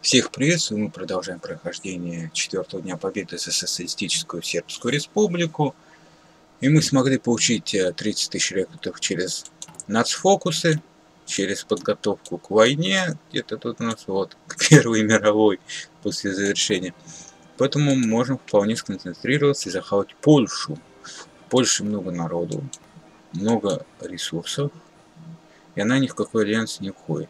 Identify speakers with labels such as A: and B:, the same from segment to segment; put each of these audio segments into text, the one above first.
A: Всех приветствую, мы продолжаем прохождение четвертого дня победы за Социалистическую Сербскую Республику. И мы смогли получить 30 тысяч рекрутов через нацфокусы, через подготовку к войне, где-то тут у нас вот, к Первой мировой после завершения. Поэтому мы можем вполне сконцентрироваться и захватить Польшу. В Польше много народу, много ресурсов, и она ни в какой альянс не входит.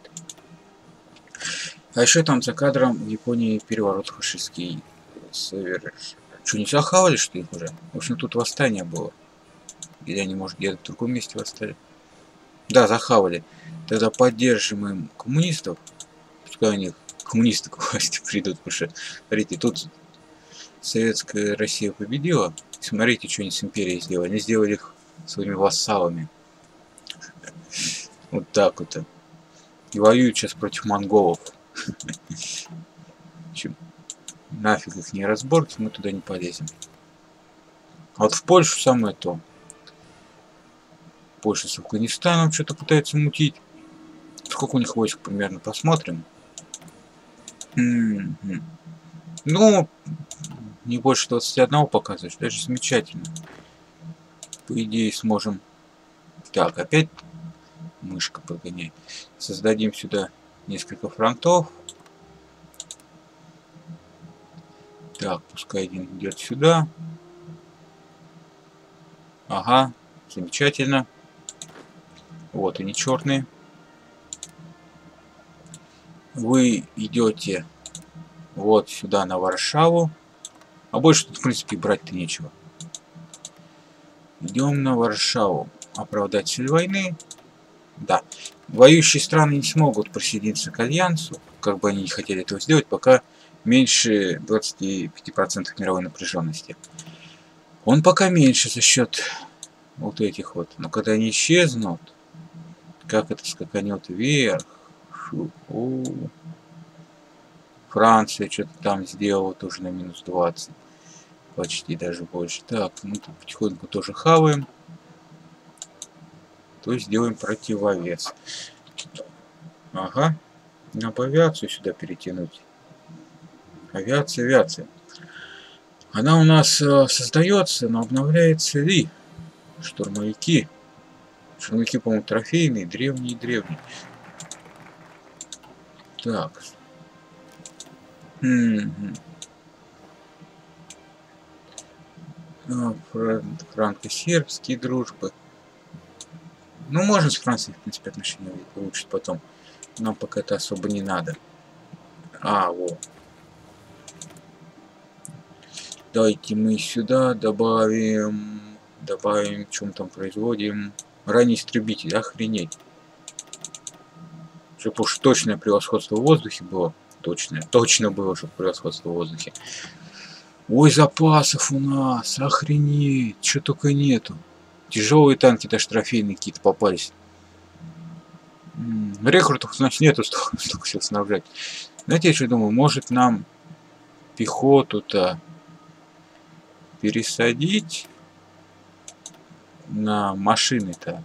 A: А еще там за кадром в Японии переворот фашистский совершил. Что, не захавали, что их уже? В общем, тут восстание было. Или они, может, где-то в другом месте восстали? Да, захавали. Тогда поддержим им коммунистов. Пускай они коммунисты к власти придут, потому что, смотрите, тут советская Россия победила. Смотрите, что они с империей сделали. Они сделали их своими вассалами. Вот так вот. И воюют сейчас против монголов. Нафиг их не разборки, мы туда не полезем. А вот в Польшу самое то. Польша с Афганистаном что-то пытается мутить. Сколько у них войск примерно, посмотрим. Ну, не больше 21 показываешь, даже замечательно. По идее сможем. Так, опять мышка погоняй. Создадим сюда несколько фронтов. Так, пускай один идет сюда. Ага, замечательно. Вот они черные. Вы идете вот сюда на Варшаву. А больше тут, в принципе, брать-то нечего. Идем на Варшаву. Оправдать цель войны. Да. Воюющие страны не смогут присоединиться к альянсу, как бы они не хотели этого сделать, пока меньше 25% мировой напряженности. Он пока меньше за счет вот этих вот. Но когда они исчезнут, как это скаканет вверх. Франция что-то там сделала тоже на минус 20. Почти даже больше. Так, мы тут потихоньку тоже хаваем. То есть делаем противовес. Ага. Надо авиацию сюда перетянуть. Авиация. Она у нас создается, но обновляется ли? Штурмовики. Штурмовики, по-моему, трофейные, древние. Так. Франко-сербские дружбы. Ну, можно с Францией, в принципе, отношения улучшить потом. Нам пока это особо не надо. Вот. Давайте мы сюда добавим, что мы там производим. Ранний истребитель, охренеть. Чтобы уж точное превосходство в воздухе было. Точно было, чтобы превосходство в воздухе. Ой, запасов у нас, охренеть, что только нету. Тяжелые танки, даже трофейные какие-то попались. Рекрутов, значит, нету столько сейчас снабжать. Знаете, я что думаю, может нам пехоту-то пересадить на машины-то?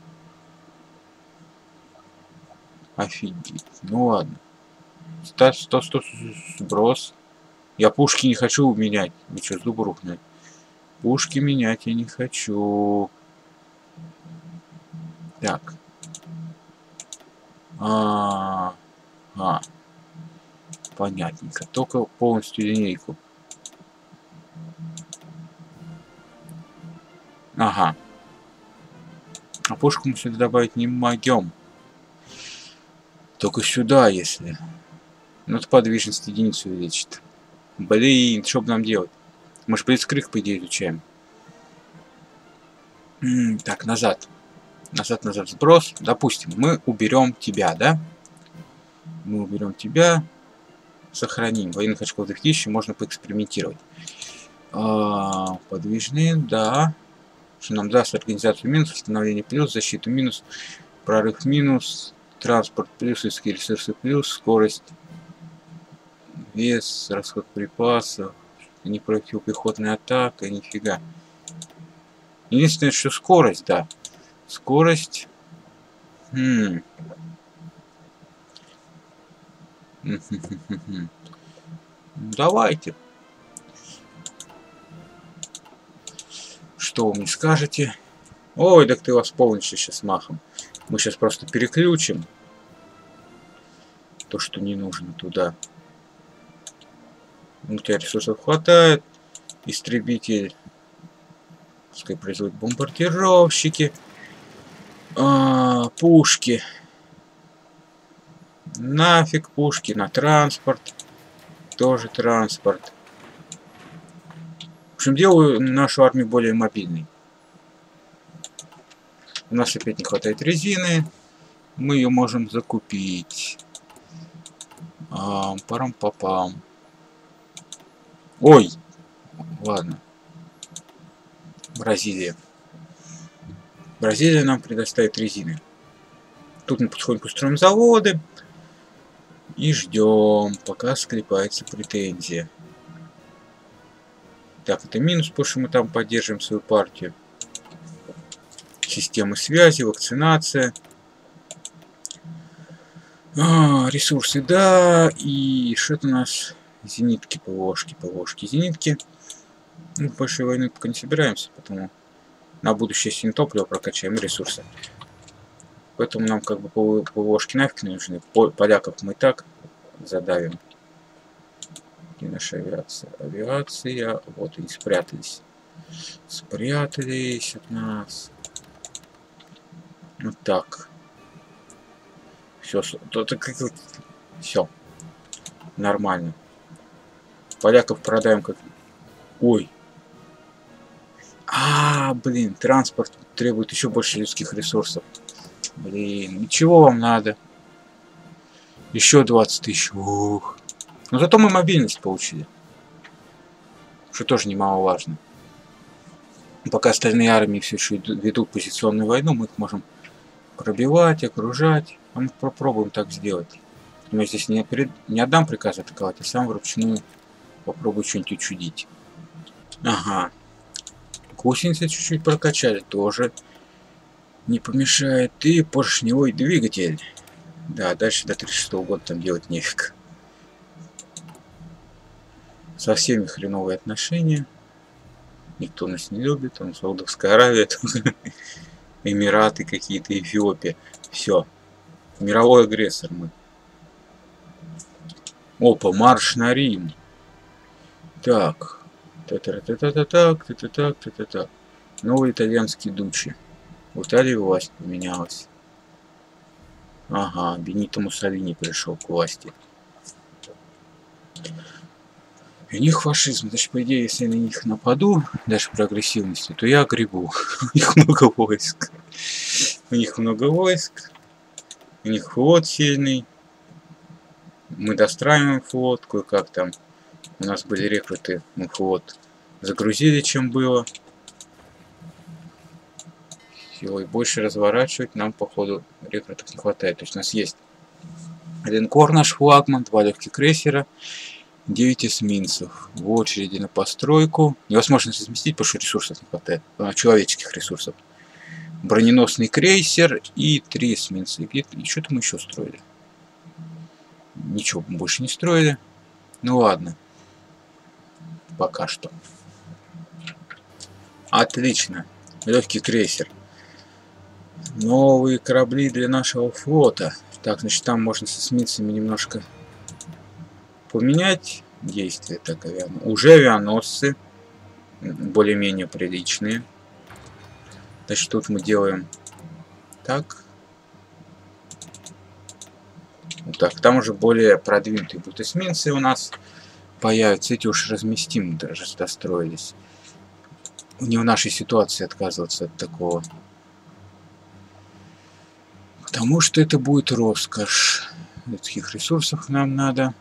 A: Офигеть. Ну ладно. 100 сброс. Я пушки не хочу менять. Вы что, с дуба рухнули? Пушки менять я не хочу. Так. Понятненько. Только полностью линейку. Ага. А пушку мы сюда добавить не могем. Только сюда, если. Ну, это подвижность единицу увеличит. Блин, что бы нам делать? Мы же блицкриг, по идее, изучаем. Так, назад. Назад, сброс. Допустим, мы уберем тебя, да? Мы уберем тебя. Сохраним. Военных очков 2000, можно поэкспериментировать. Подвижные, да. Что нам даст организацию минус, установление плюс, защиту минус, прорыв минус, транспорт плюс, людские ресурсы плюс, скорость, вес, расход припасов, не противопехотная атака, нифига. Единственное, что скорость, да. Скорость. Давайте. Что вы мне скажете? Ой, так ты вас полностью сейчас махом. Мы сейчас просто переключим то, что не нужно туда. У тебя ресурсов хватает. Истребитель. Пускай производит бомбардировщики. Пушки. Нафиг пушки на транспорт. Тоже транспорт. В общем, делаю нашу армию более мобильной. У нас опять не хватает резины. Мы ее можем закупить. Парам-папам. Ой! Ладно. Бразилия. Бразилия нам предоставит резины. Тут мы потихоньку строим заводы. И ждем, пока склепается претензия. Так, это минус, потому что мы там поддерживаем свою партию. Системы связи, вакцинация. Ресурсы, да. И что-то у нас... Зенитки, ПВОшки, зенитки. Ну, в большой войны пока не собираемся, потому на будущее сильно топливо прокачаем и ресурсы. Поэтому нам как бы ПВОшки нафиг не нужны. Поляков мы и так задавим. И наша авиация. Авиация. Вот они спрятались. Спрятались от нас. Вот так. Все. Все. Нормально. Поляков продаем как... Ой. Блин, транспорт требует еще больше людских ресурсов. Блин, ничего вам надо. Еще 20 тысяч. Ух. Но зато мы мобильность получили. Что тоже немаловажно. Пока остальные армии все еще ведут позиционную войну, мы их можем пробивать, окружать. А мы попробуем так сделать. Но я здесь не отдам приказ атаковать, а сам вручную попробую что-нибудь учудить. Ага. Гусеницы чуть-чуть прокачали, тоже не помешает. И поршневой двигатель. Да, дальше до 36 года там делать нефиг. Со всеми хреновые отношения. Никто нас не любит. Там Саудовская Аравия, Эмираты какие-то, Эфиопия. Все. Мировой агрессор мы. Опа, марш на Рим. Так. Так. Новый итальянский дучи. В Италии власть поменялась. Ага, Бенито Муссолини пришел к власти. И у них фашизм. Значит, по идее, если я на них нападу, даже при агрессивности, то я гребу. У них много войск. У них много войск. У них флот сильный. Мы достраиваем флот, кое-как там. У нас были рекруты, мы флот загрузили, чем было. Все, и больше разворачивать нам, походу, рекрутов не хватает. То есть у нас есть линкор наш флагман, 2 легких крейсера, 9 эсминцев. В очереди на постройку. Невозможно совместить, потому что ресурсов не хватает. Человеческих ресурсов. Броненосный крейсер и 3 эсминца. И что-то мы еще строили. Ничего мы больше не строили. Ну ладно. Пока что. Отлично. Легкий крейсер. Новые корабли для нашего флота. Так, значит, там можно с эсминцами немножко поменять действия. Так, уже авианосцы. Более-менее приличные. Значит, тут мы делаем так. Вот так. Там уже более продвинутые будут эсминцы у нас появятся. Эти уж разместим, даже достроились. Не в нашей ситуации отказываться от такого. Потому что это будет роскошь. Людских ресурсов нам надо.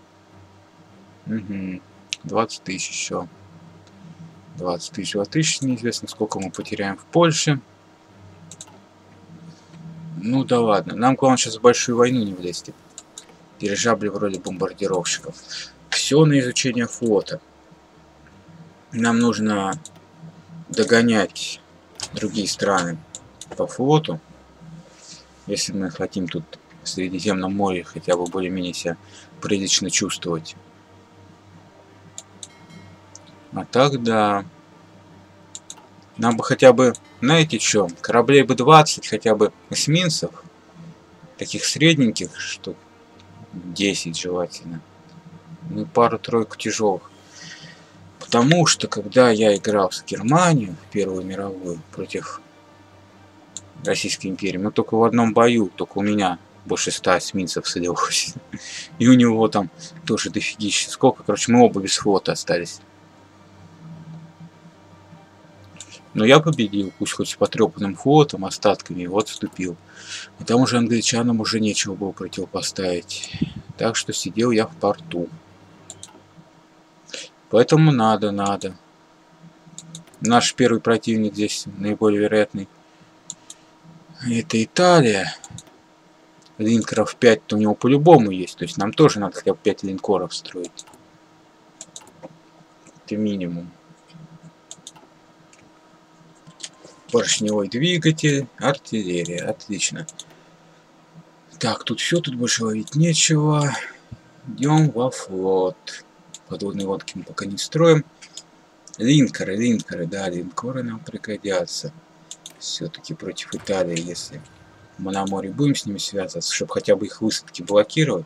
A: 20 тысяч еще. 20 тысяч. Неизвестно, сколько мы потеряем в Польше. Ну да ладно. Нам главное сейчас в большую войну не влезть. Дирижабли в роли бомбардировщиков. Все на изучение флота. Нам нужно догонять другие страны по флоту. Если мы хотим тут в Средиземном море хотя бы более-менее себя прилично чувствовать. А так да. Нам бы хотя бы, знаете что, кораблей бы 20, хотя бы эсминцев, таких средненьких, штук 10 желательно. Ну, пару-тройку тяжелых. Потому что, когда я играл с Германией в Первую мировую против Российской империи, мы только в одном бою, только у меня больше 100 эсминцев слилось. И у него там тоже дофигища. Сколько, короче, мы оба без флота остались. Но я победил, пусть хоть с потрепанным флотом, остатками, и вот вступил. А там уже англичанам уже нечего было противопоставить. Так что сидел я в порту. Поэтому надо. Наш первый противник здесь наиболее вероятный. Это Италия. Линкоров 5-то у него по-любому есть. То есть нам тоже надо хотя бы 5 линкоров строить. Это минимум. Поршневой двигатель, артиллерия. Отлично. Так, тут все, тут больше ловить нечего. Идем во флот. Подводные лодки мы пока не строим. Линкоры, да, линкоры нам пригодятся. Все-таки против Италии, если мы на море будем с ними связываться, чтобы хотя бы их высадки блокировать.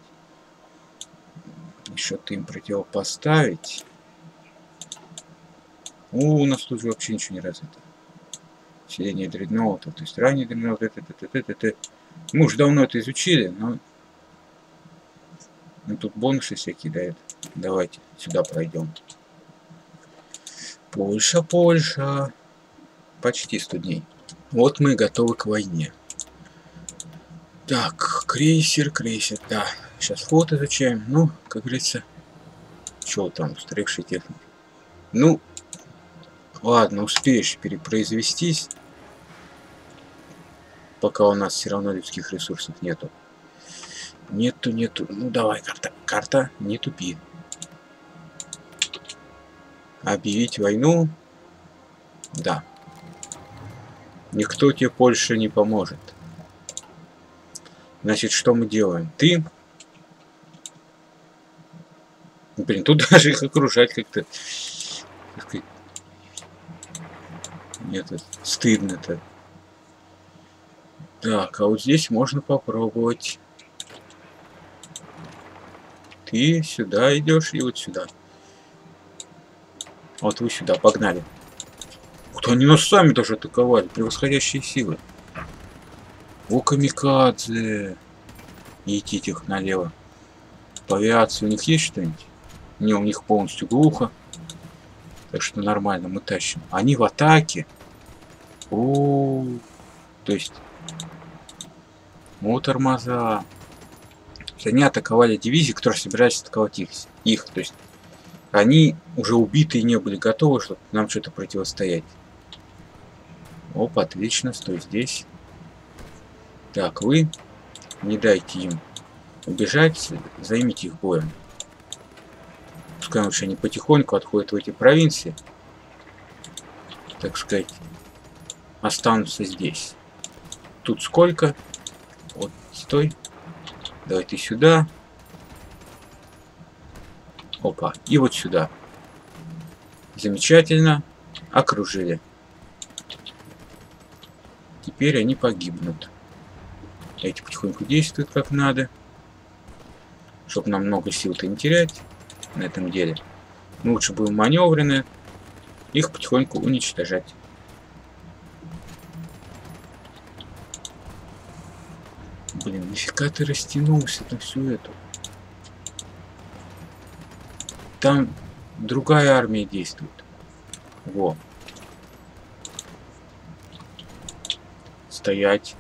A: Что-то им противопоставить. У нас тут же вообще ничего не развито. Усиление дредноута, то есть ранний дредноут, мы уже давно это изучили, но тут бонусы всякие дают. Давайте сюда пройдем. Польша. Почти 100 дней. Вот мы готовы к войне. Так, крейсер, да. Сейчас флот изучаем. Ну, как говорится, что там, устаревшая техника. Ну, ладно, успеешь перепроизвестись. Пока у нас все равно людских ресурсов нету. Нету. Ну, давай, карта, не тупи. Объявить войну. Да. Никто тебе Польше не поможет. Значит, что мы делаем? Ты... Блин, тут даже их окружать как-то... Нет, стыдно-то. Так, а вот здесь можно попробовать. Ты сюда идешь и вот сюда. Вот вы сюда, погнали. Ух, они нас сами даже атаковали. Превосходящие силы. О, камикадзе. Идите их налево. По авиации у них есть что-нибудь? Не, у них полностью глухо. Так что нормально, мы тащим. Они в атаке. О, то есть... Вот тормоза. Они атаковали дивизии, которые собирались атаковать их. То есть они уже убитые не были готовы, чтобы нам что-то противостоять. Оп, отлично, стой здесь. Так, вы не дайте им убежать, займите их боем. Пускай лучше они потихоньку отходят в эти провинции. Так сказать, останутся здесь. Тут сколько? Вот, стой. Давай ты сюда. Опа, и вот сюда. Замечательно. Окружили. Теперь они погибнут. Эти потихоньку действуют как надо. Чтобы нам много сил-то не терять на этом деле. Мы лучше будем маневрены. Их потихоньку уничтожать. Блин, нифига ты растянулся на всю эту. Там другая армия действует. Во. Стоять.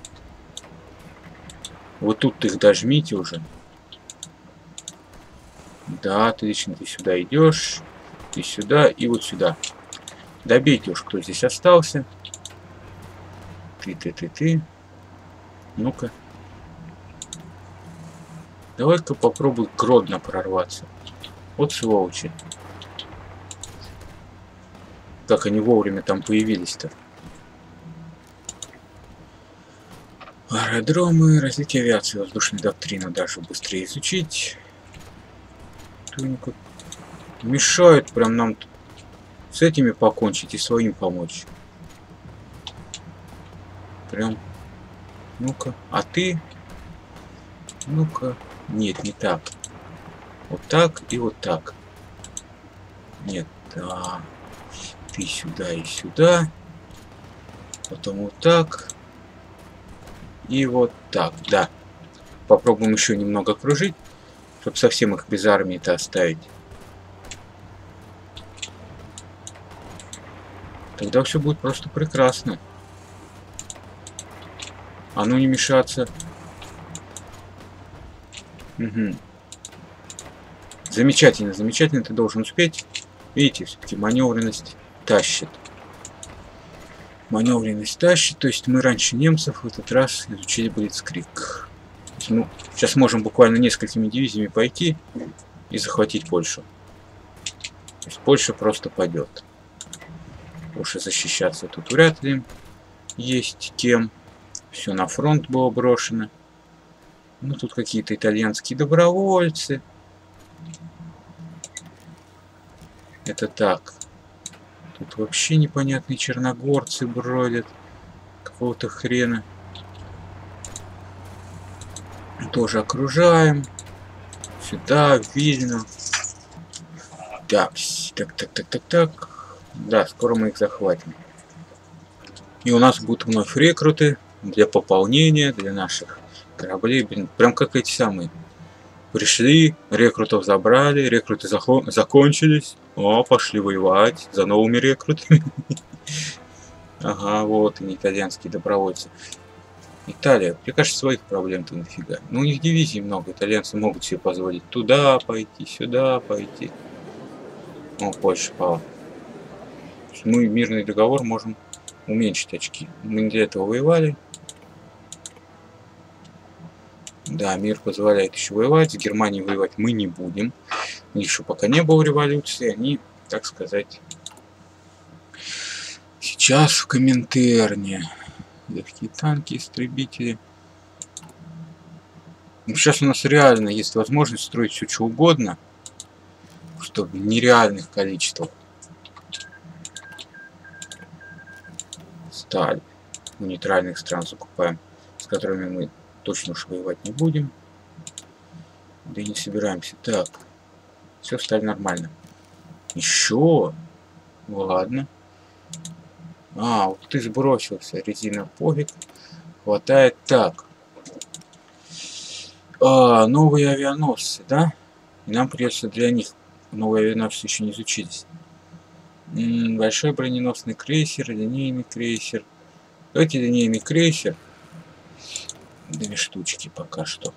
A: Вот тут их дожмите уже. Да, отлично, ты сюда идешь. Ты сюда и вот сюда. Добейте уж, кто здесь остался. Ты. Ну-ка. Давай-ка попробуй Гродно прорваться. Вот сволочи. Как они вовремя там появились-то. Аэродромы, развитие авиации, воздушную доктрину даже быстрее изучить. Мешают прям нам с этими покончить и своим помочь. Прям. Ну-ка, а ты? Ну-ка. Нет, не так. Вот так и вот так. Нет, да. Ты сюда и сюда. Потом вот так. И вот так, да. Попробуем еще немного кружить, чтобы совсем их без армии-то оставить. Тогда все будет просто прекрасно. А ну не мешаться. Угу. Замечательно, замечательно, ты должен успеть. Видите, все-таки маневренность тащит. Маневренность тащит, то есть мы раньше немцев в этот раз изучили Блицкриг. Ну, сейчас можем буквально несколькими дивизиями пойти и захватить Польшу. То есть Польша просто падет. Больше защищаться тут вряд ли есть кем. Все на фронт было брошено. Ну, тут какие-то итальянские добровольцы. Это так. Тут вообще непонятные черногорцы бродят. Какого-то хрена. Тоже окружаем. Сюда, Вильно. Так. Да, скоро мы их захватим. И у нас будут вновь рекруты для пополнения, для наших кораблей. Блин, прям как эти самые. Пришли, рекрутов забрали, рекруты закончились. О, пошли воевать за новыми рекрутами. Ага, вот они, итальянские добровольцы. Италия, мне кажется, своих проблем-то нафига. Ну, у них дивизий много, итальянцы могут себе позволить туда пойти, сюда пойти. О, Польша пала. Мы мирный договор можем уменьшить очки. Мы не для этого воевали. Да, мир позволяет еще воевать. С Германией воевать мы не будем. У них еще пока не было революции. Они, так сказать, сейчас в Коминтерне. Легкие танки, истребители. Ну, сейчас у нас реально есть возможность строить все что угодно, чтобы в нереальных количествах. Сталь у нейтральных стран закупаем, с которыми мы точно уж воевать не будем. Да и не собираемся. Так, все, сталь нормально. Еще? Ладно. А, вот ты сбросился. Резина пофиг. Хватает. Так. Новые авианосцы, да? И нам придется для них. Новые авианосцы еще не изучились. Большой броненосный крейсер, линейный крейсер. Давайте линейный крейсер. 2 штучки пока что.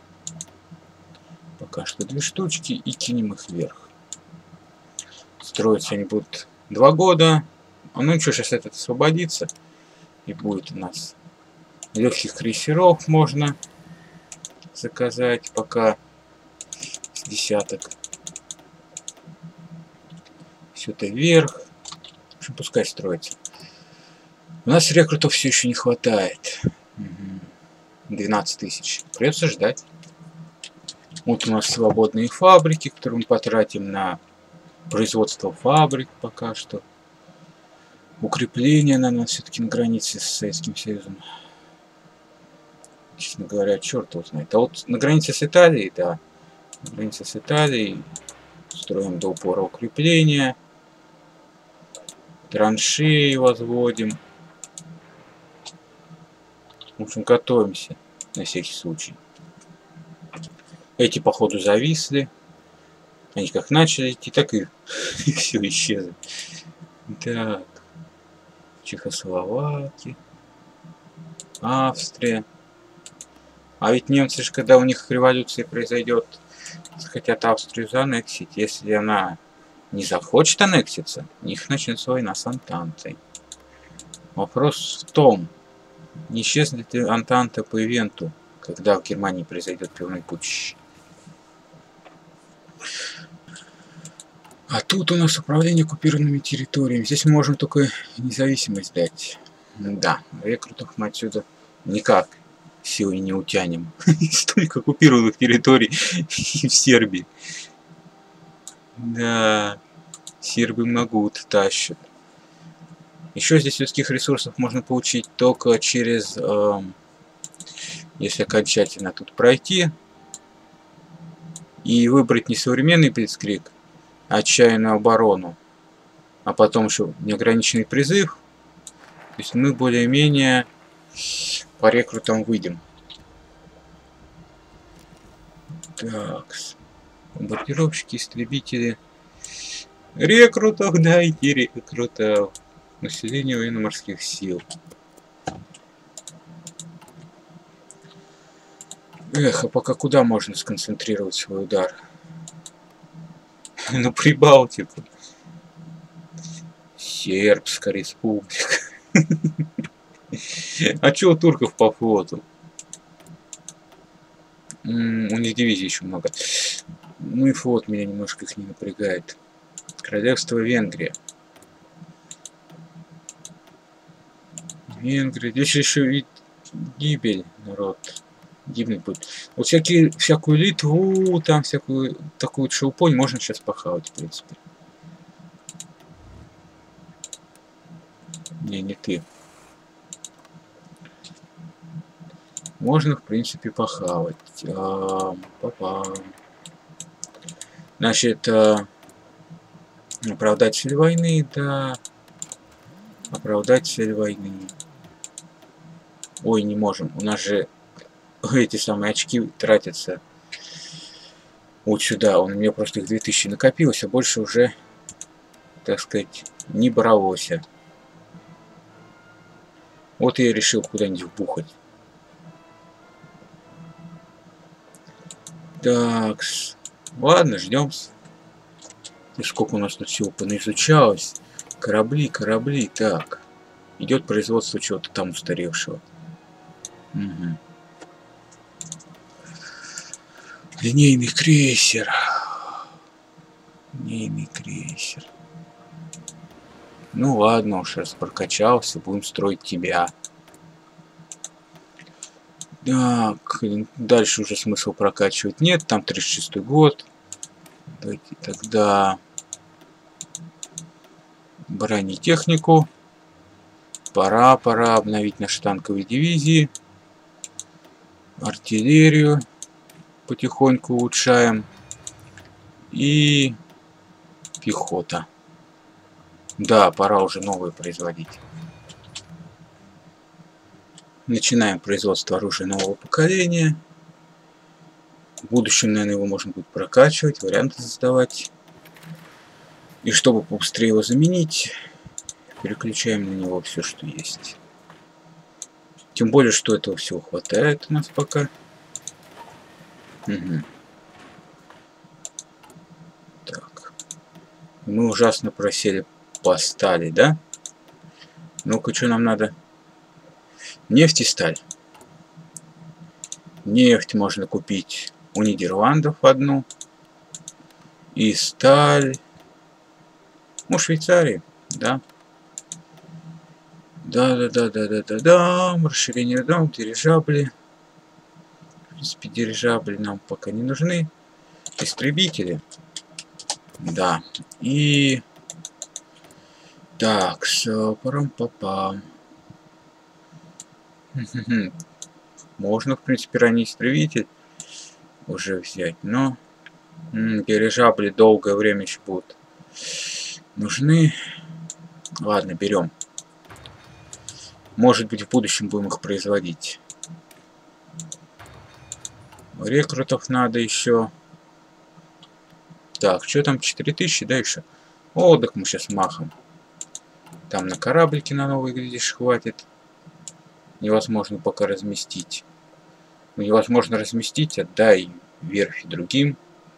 A: Пока что 2 штучки и кинем их вверх. Строиться они будут 2 года. Ну ничего, сейчас этот освободится. И будет у нас легких крейсеров можно заказать пока с десяток. Все это вверх. В общем, пускай строится. У нас рекрутов все еще не хватает. 12 тысяч. Придется ждать. Вот у нас свободные фабрики, которые мы потратим на производство фабрик пока что. Укрепление на нас все-таки на границе с Советским Союзом. Честно говоря, черт его знает. А вот на границе с Италией, да. На границе с Италией строим до упора укрепления. Траншеи возводим. В общем, готовимся на всякий случай. Эти, походу, зависли. Они как начали идти, так и все исчезли. Так. Чехословакия. Австрия. А ведь немцы же, когда у них революция произойдет, захотят Австрию зааннексить. Если она не захочет аннекситься, у них начнется война с Антантой. Вопрос в том, не исчезнет ли Антанта по ивенту, когда в Германии произойдет пивной путч. А тут у нас управление оккупированными территориями. Здесь мы можем только независимость дать. Да, рекрутов мы отсюда никак силой не утянем. Столько оккупированных территорий в Сербии. Да, сербы могут, тащат. Еще здесь людских ресурсов можно получить только через, если окончательно тут пройти и выбрать не современный блицкриг, а отчаянную оборону, а потом еще неограниченный призыв. То есть мы более-менее по рекрутам выйдем. Так, бомбардировщики, истребители. Рекрутов, дайте рекрутов. Население военно-морских сил. Эх, а пока куда можно сконцентрировать свой удар? На Прибалтику. Сербская республика. А чё у турков по флоту? У них дивизий еще много. Ну и флот меня немножко их не напрягает. Королевство Венгрия. Венгрия. Здесь еще и гибель, народ. Гибнуть будет. Вот всякую Литву, там всякую такую шелупонь можно сейчас похавать, в принципе. Не ты. Можно, в принципе, похавать. Значит, оправдать цель войны, да. Оправдать цель войны. Ой, не можем. У нас же эти самые очки тратятся вот сюда. У меня просто их 2000 накопилось, а больше уже, так сказать, не бралось. Вот я решил куда-нибудь вбухать. Так, ладно, ждем. И сколько у нас тут всего понаизучалось. Корабли. Так. Идет производство чего-то там устаревшего. Угу. Линейный крейсер. Ну ладно, уж раз прокачался, будем строить тебя. Так, дальше уже смысла прокачивать нет, там 36-й год. Давайте тогда бронетехнику. Пора обновить наши танковые дивизии. Артиллерию потихоньку улучшаем. И пехота. Да, пора уже новые производить. Начинаем производство оружия нового поколения. В будущем, наверное, его можно будет прокачивать, варианты создавать. И чтобы побыстрее его заменить, переключаем на него все, что есть. Тем более, что этого всего хватает у нас пока. Угу. Так. Мы ужасно просели по стали, да? Ну-ка, что нам надо? Нефть и сталь. Нефть можно купить у Нидерландов одну. И сталь у Швейцарии, да. Да. Расширение дом, дирижабли. В принципе, дирижабли нам пока не нужны. Истребители. Да. И так, парам-папам. Можно, в принципе, ранний истребитель уже взять, но дирижабли долгое время еще будут нужны. Ладно, берем. Может быть, в будущем будем их производить. Рекрутов надо еще. Так, что там, 4000, да, еще? О, так мы сейчас махом. Там на кораблике на новый, глядишь, хватит. Невозможно пока разместить. Ну, невозможно разместить, отдай верфи другим.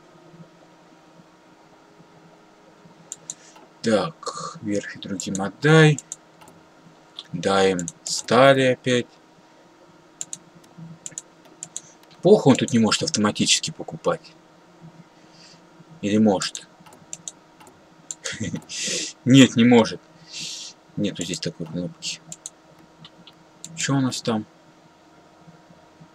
A: Так, верфи другим отдай. Дай им стали опять. Плохо он тут не может автоматически покупать. Или может? Нет, не может. Нету здесь такой кнопки. Что у нас там?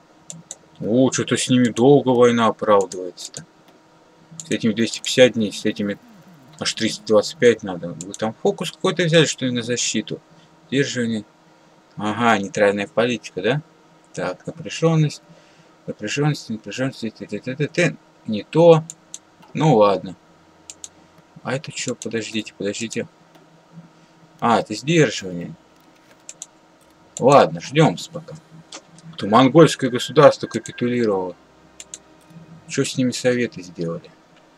A: О, что-то с ними долго война оправдывается-то. С этими 250 дней, с этими аж 325 надо. Вы там фокус какой-то взяли, что ли, на защиту? Сдерживание. Ага, нейтральная политика, да? Так, напряженность. Напряженность. Не то. Ну ладно. А это что? Подождите. А, это сдерживание. Ладно, ждем пока. То монгольское государство капитулировало. Что с ними советы сделали?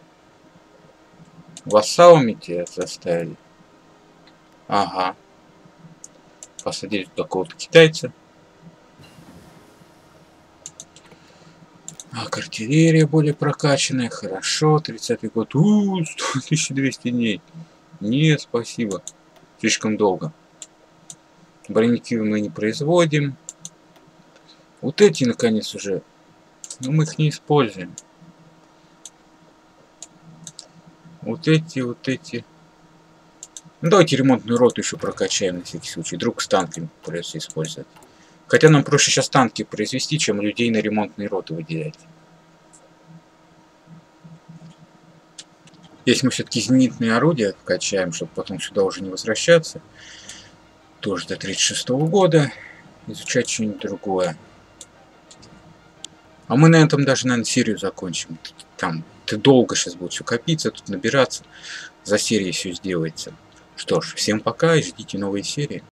A: Вассалами тебя заставили? Ага. Посадили какого-то китайца. А артиллерия более прокачанная. Хорошо. 30-й год. 1200 дней. Нет, спасибо. Слишком долго. Броники мы не производим. Вот эти, наконец, уже. Но мы их не используем. Вот эти. Ну, давайте ремонтную роту еще прокачаем на всякий случай. Вдруг с танками придется использовать. Хотя нам проще сейчас танки произвести, чем людей на ремонтные роты выделять. Если мы все-таки зенитные орудия вкачаем, чтобы потом сюда уже не возвращаться, тоже до 36-го года, изучать что-нибудь другое. А мы на этом даже, наверное, серию закончим. Там долго сейчас будет все копиться, тут набираться. За серией все сделается. Что ж, всем пока и ждите новые серии.